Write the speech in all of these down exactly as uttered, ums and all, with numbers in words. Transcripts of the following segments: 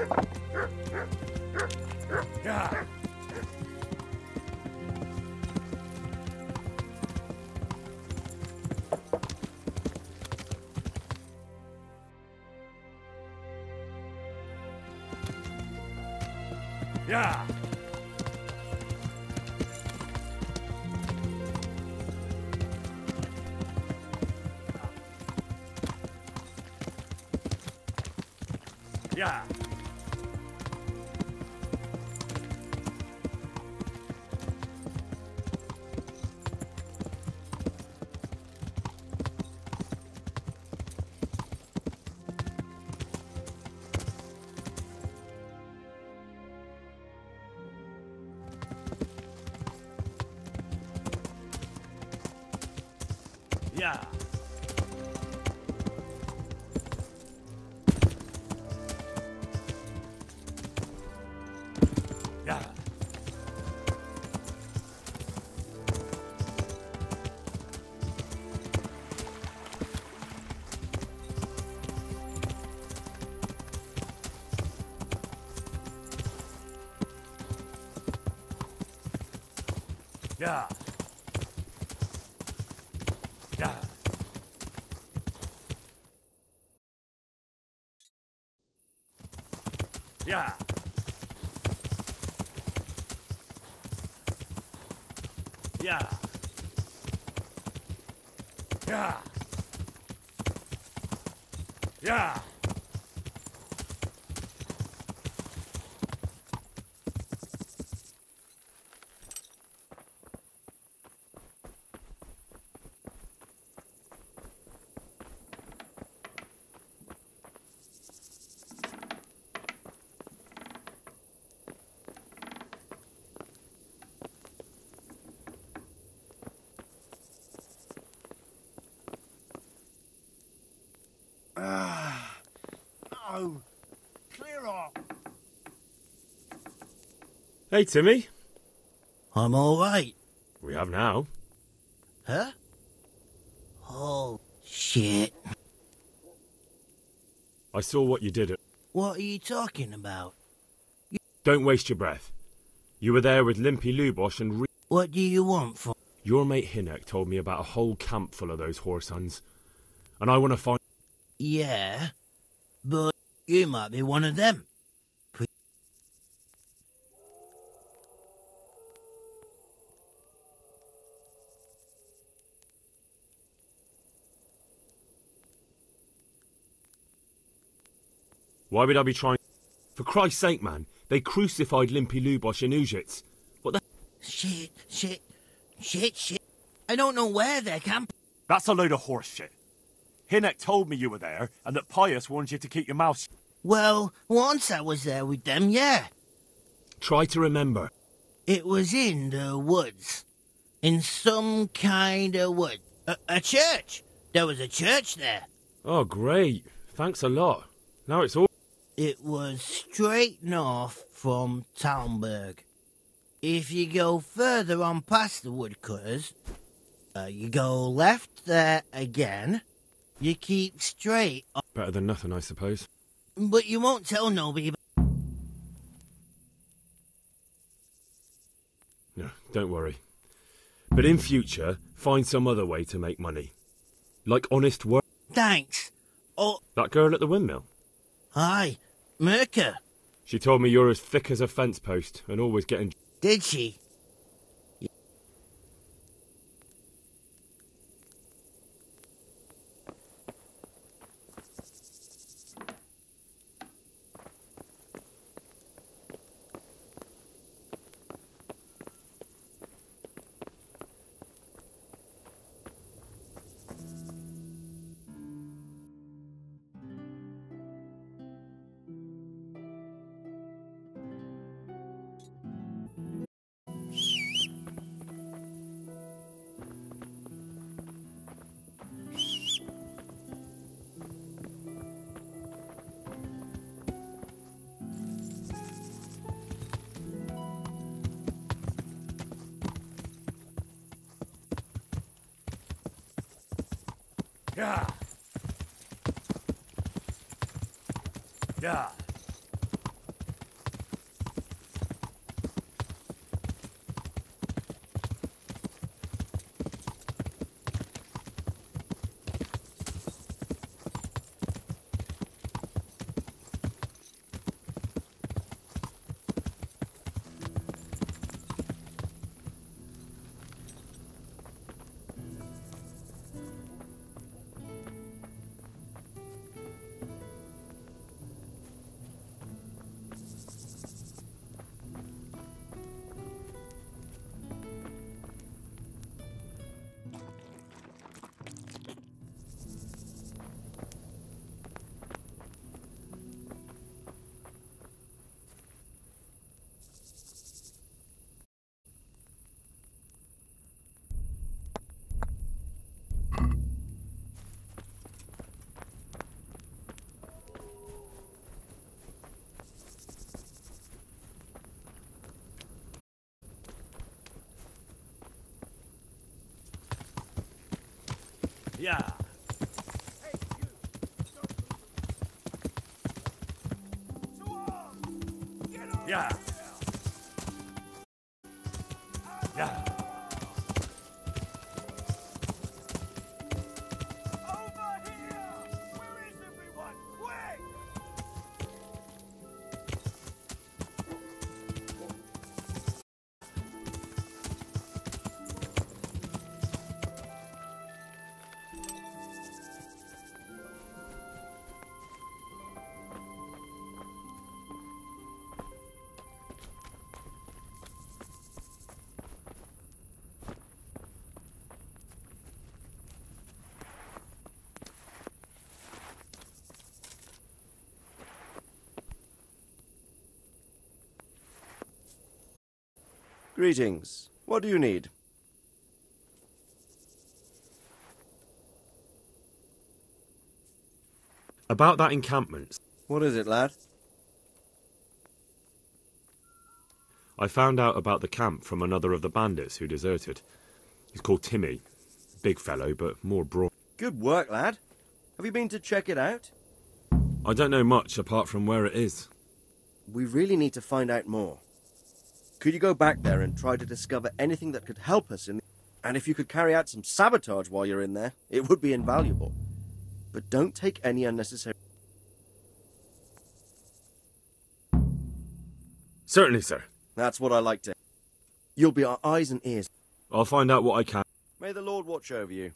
Yeah. Yeah. Yeah. Yeah. Yeah. Yeah. Yeah. Yeah. Yeah. Yeah. Yeah. Ah. Oh. Clear off. Hey, Timmy. I'm all right. We have now. Huh? Oh, shit. I saw what you did. What are you talking about? Don't waste your breath. You were there with Limpy Lubosh and Re What do you want from... Your mate Hinnock told me about a whole camp full of those horse huns. And I want to find... Yeah, but you might be one of them. Why would I be trying... For Christ's sake, man. They crucified Limpy Lubosh in Uzhitz. What the... Shit, shit, shit, shit. I don't know where they're camping. That's a load of horse shit. Hinnock told me you were there, and that Pius warned you to keep your mouth shut. Well, once I was there with them, yeah. Try to remember. It was in the woods. In some kind of wood. A, a church. There was a church there. Oh, great. Thanks a lot. Now it's all... It was straight north from Talmberg. If you go further on past the woodcutters, uh, you go left there again, you keep straight on... Better than nothing, I suppose. But you won't tell nobody about... No, don't worry. But in future, find some other way to make money. Like honest work. Thanks. Oh, That girl at the windmill. hi, Merker. She told me you're as thick as a fence post and always getting... Did she? Yeah. Yeah. Yeah. Yeah. Yeah. Over here! Where is everyone? Quick! Greetings. What do you need? About that encampment, What is it, lad? I found out about the camp from another of the bandits who deserted. He's called Timmy. Big fellow, but more broad. Good work, lad. Have you been to check it out? I don't know much apart from where it is. We really need to find out more. Could you go back there and try to discover anything that could help us in... And if you could carry out some sabotage while you're in there, it would be invaluable. But don't take any unnecessary... Certainly, sir. That's what I like to... You'll be our eyes and ears. I'll find out what I can. May the Lord watch over you.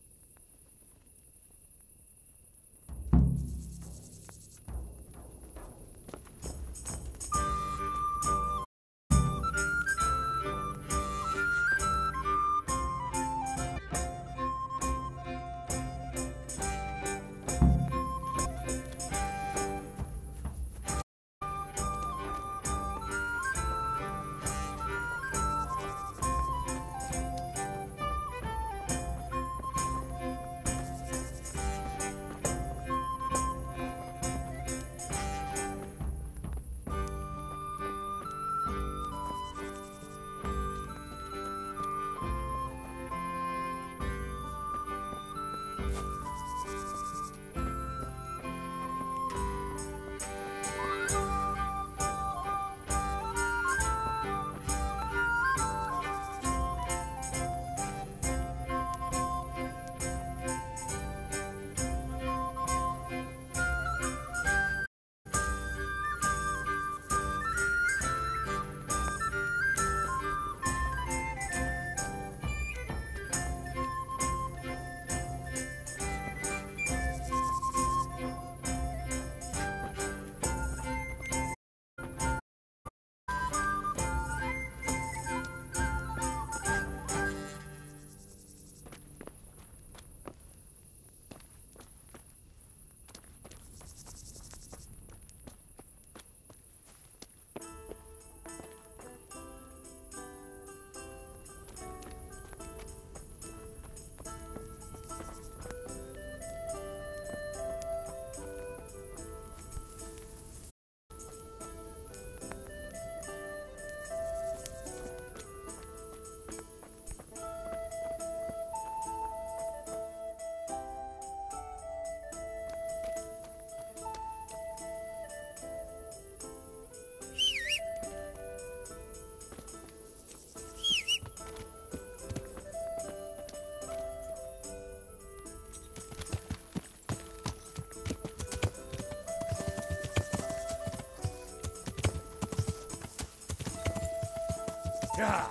Yeah.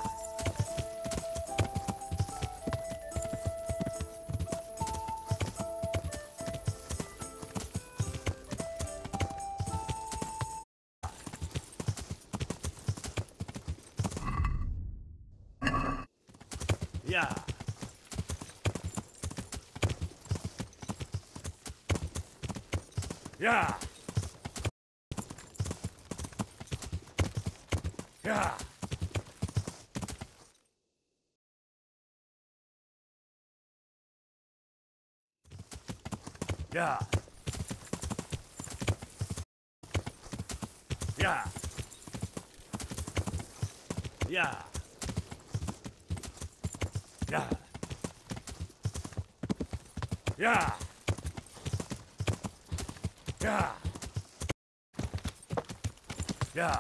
Yeah. Yeah. Yeah. Yeah. Yeah. Yeah. Yeah. Yeah. Yeah. Yeah.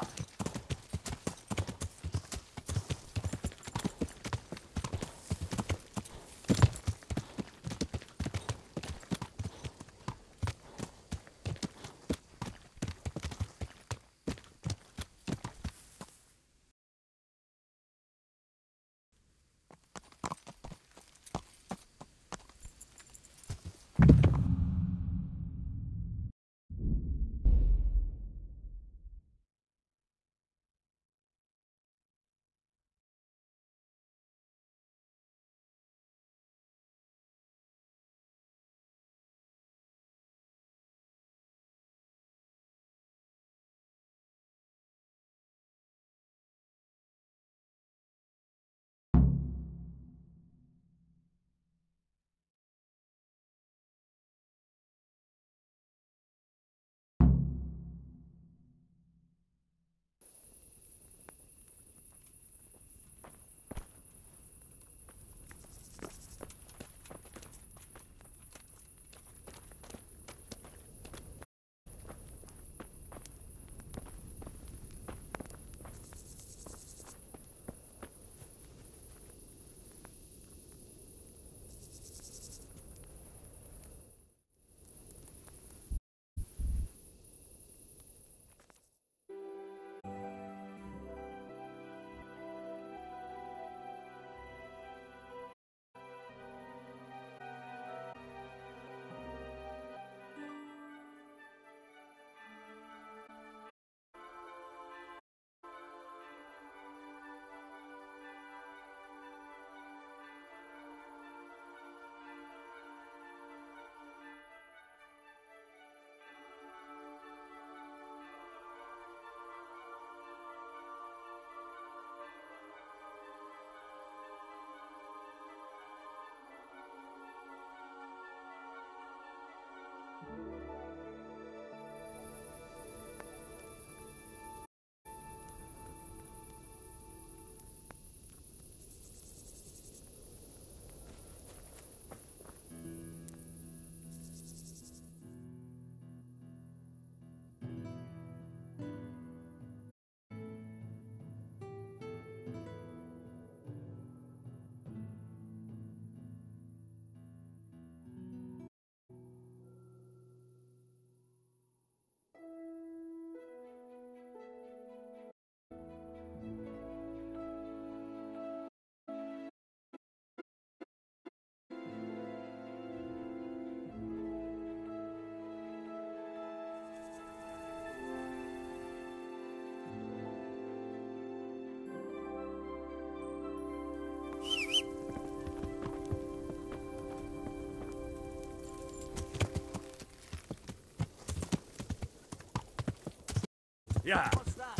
Yeah. What's that?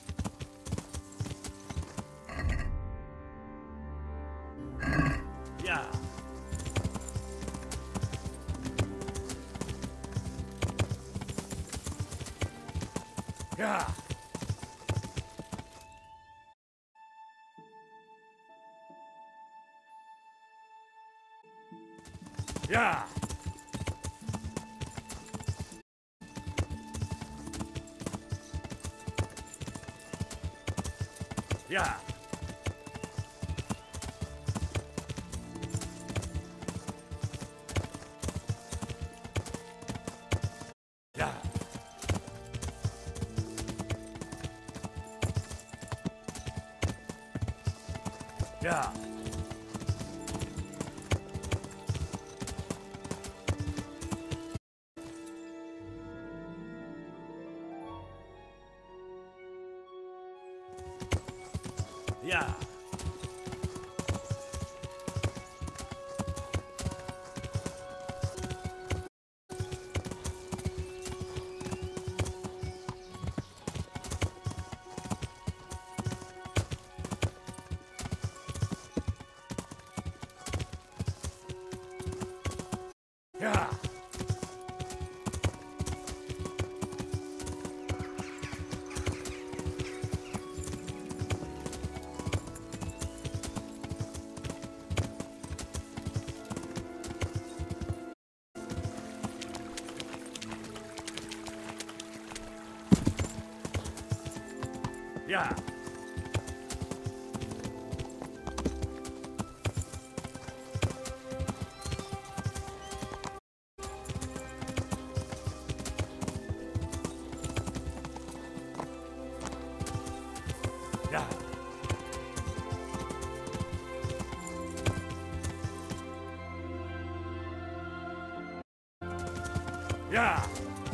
Yeah. Yeah. Yeah. Yeah. Yeah. Yeah. Yeah. Yeah. Yeah. Yeah. Yeah.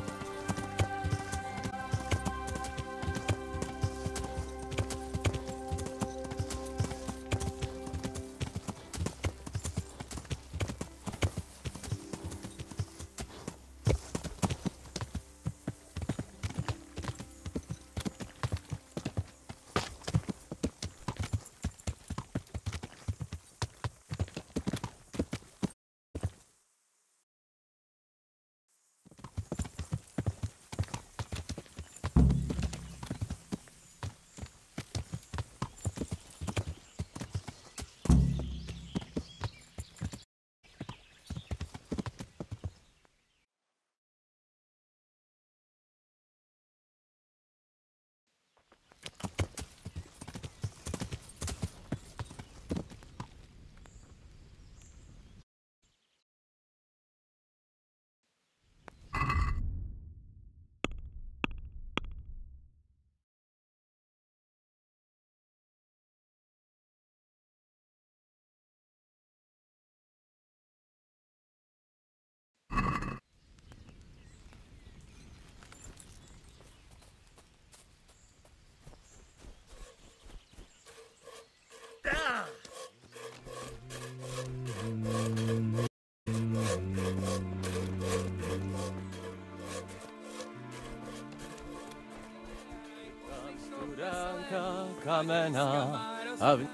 Kamena, I've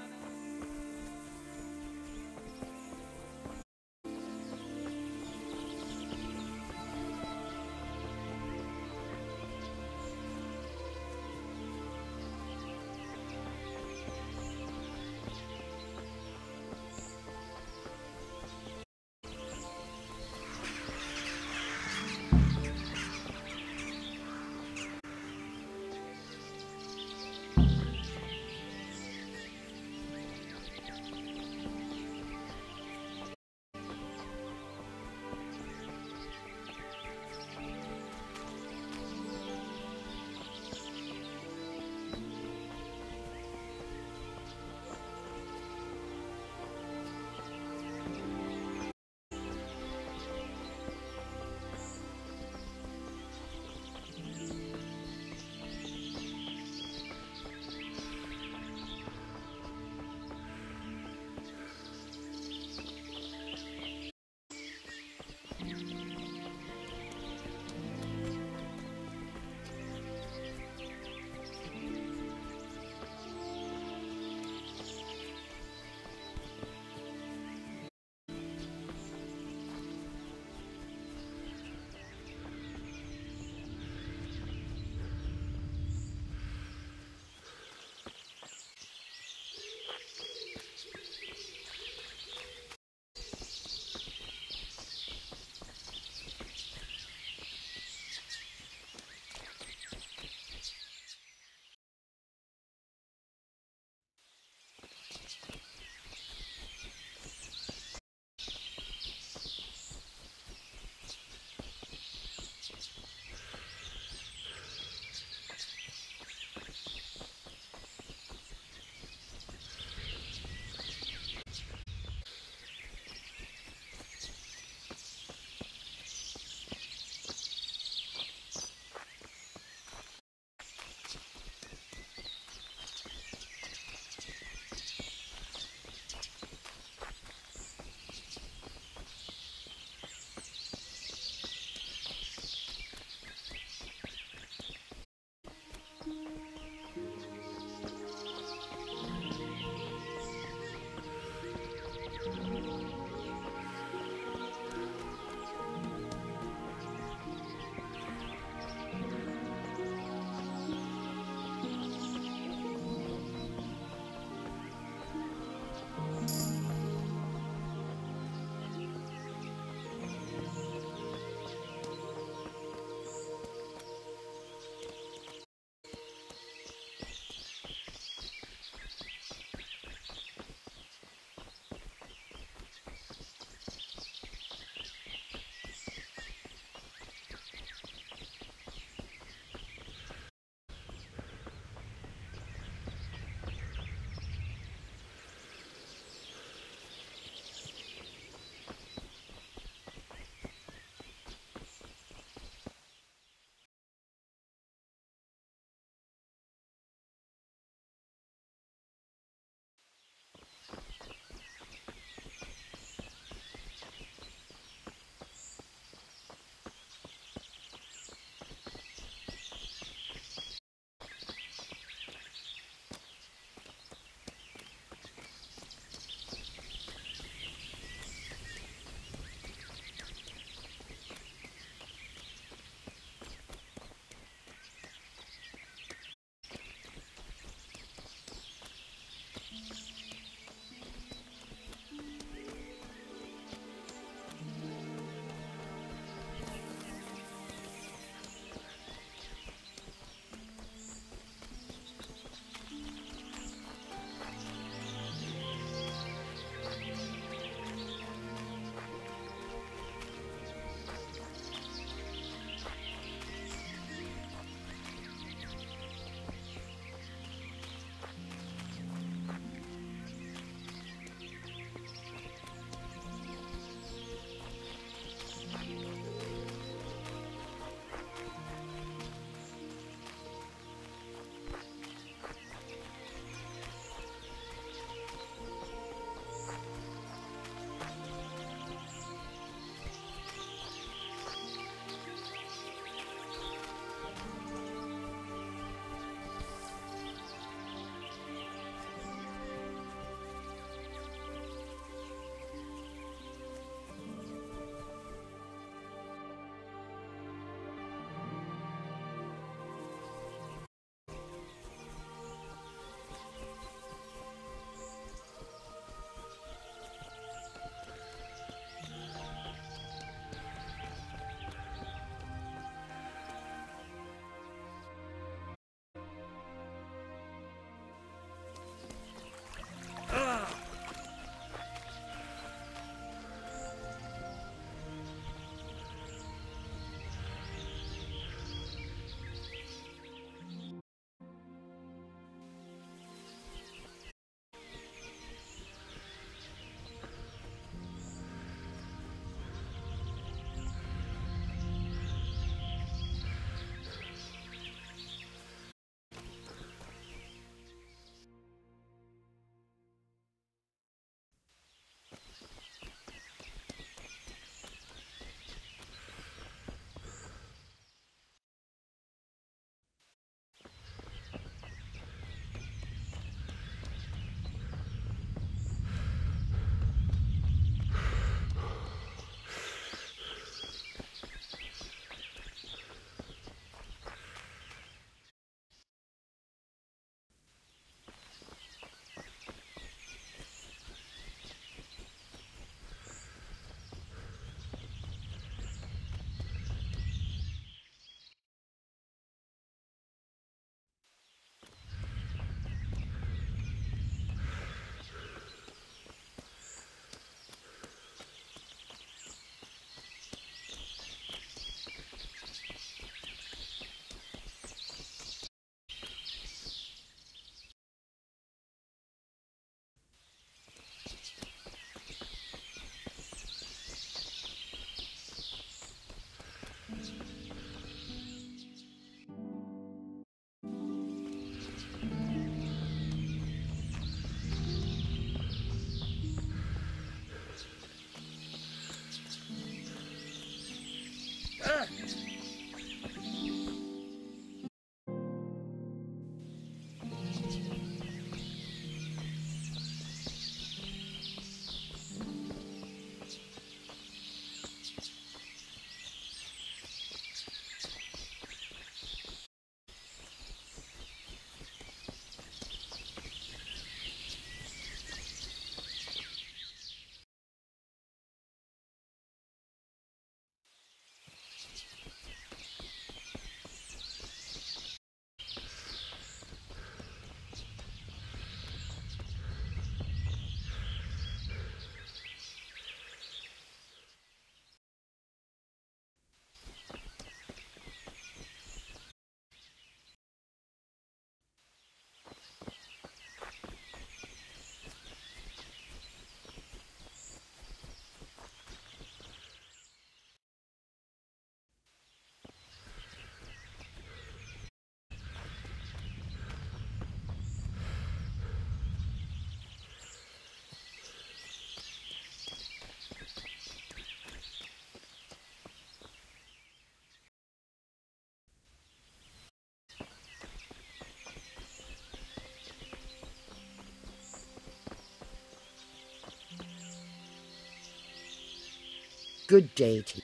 Good day to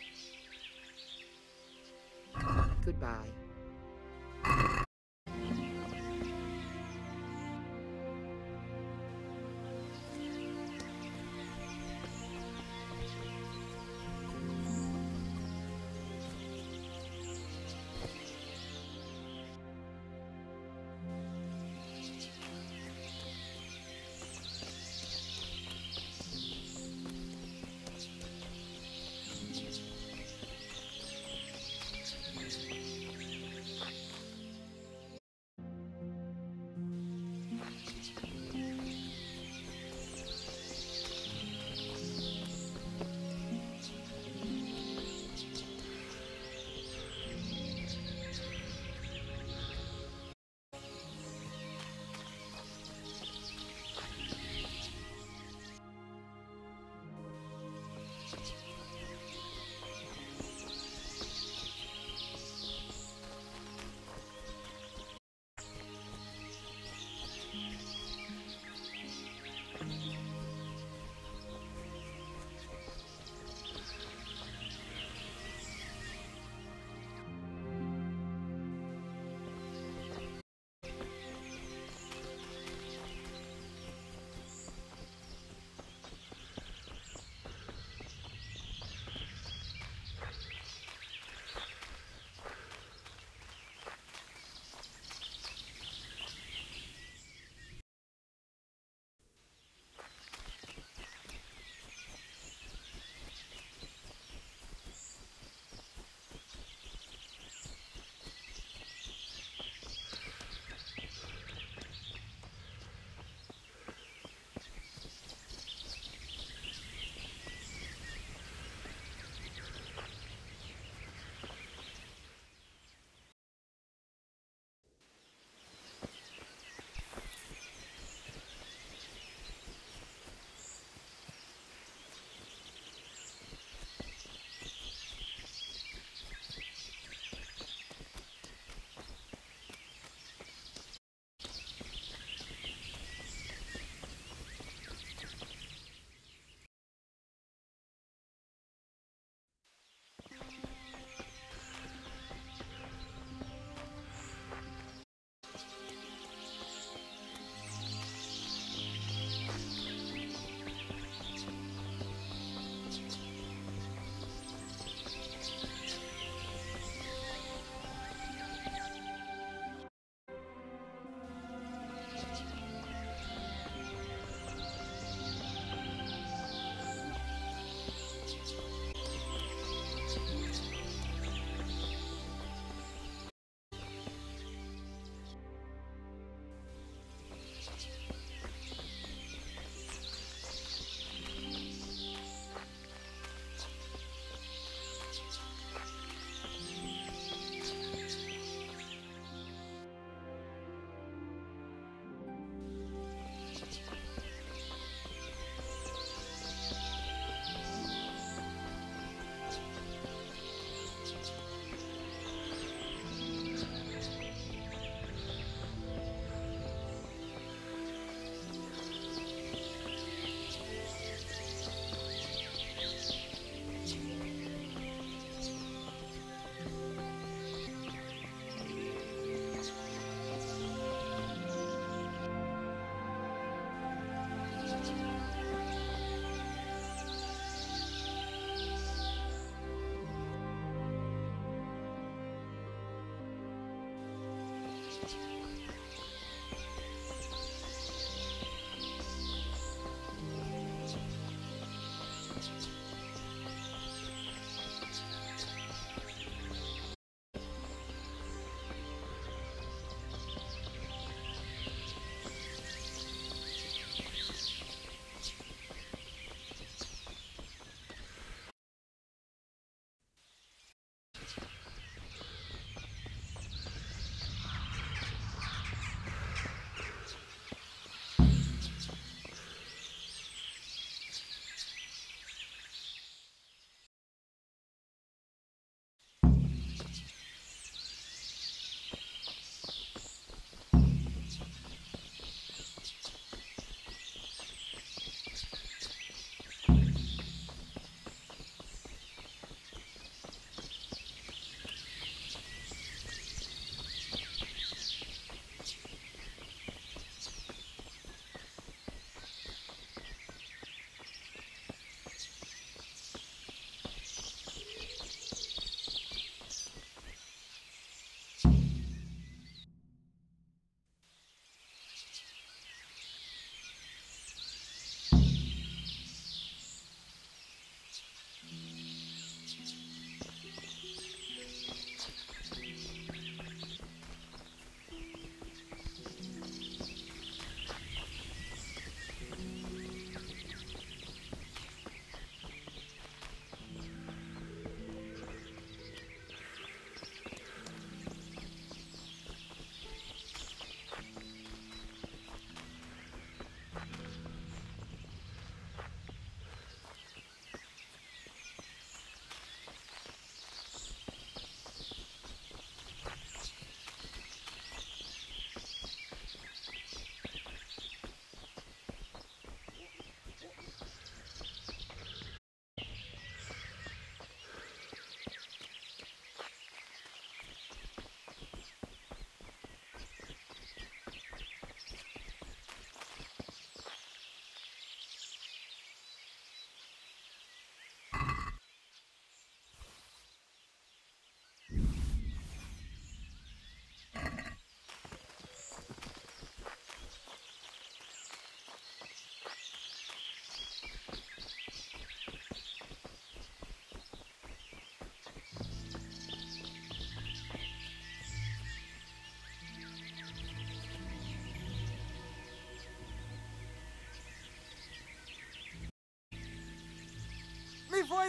you. Goodbye.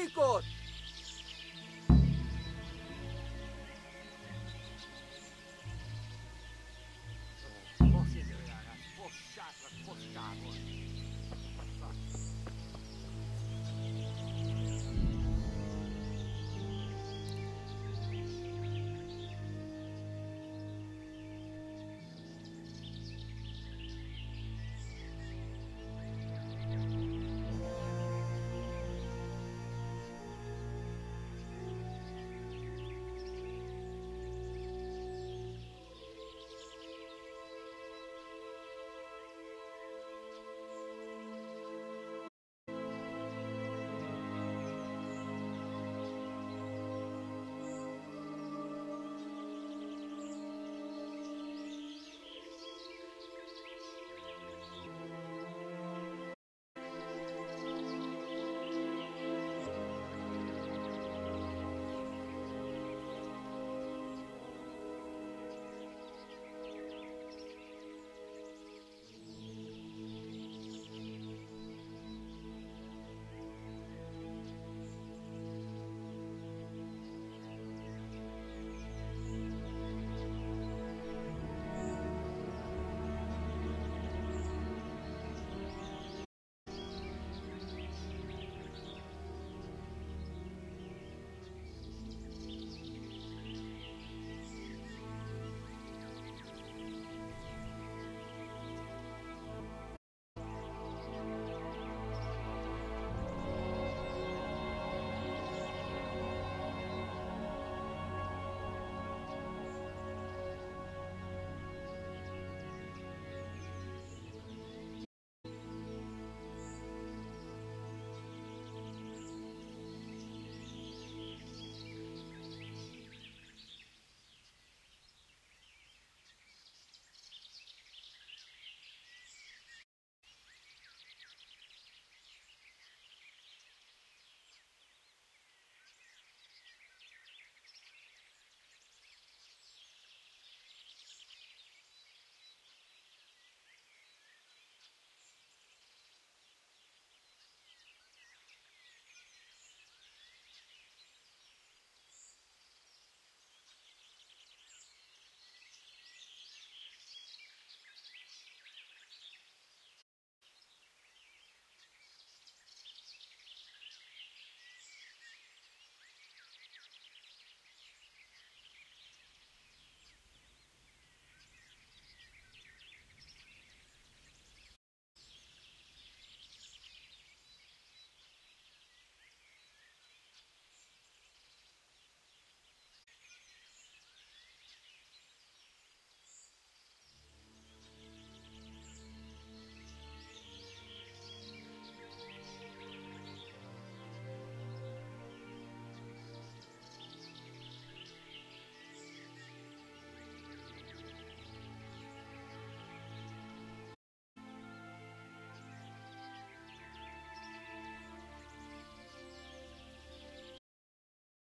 Igor!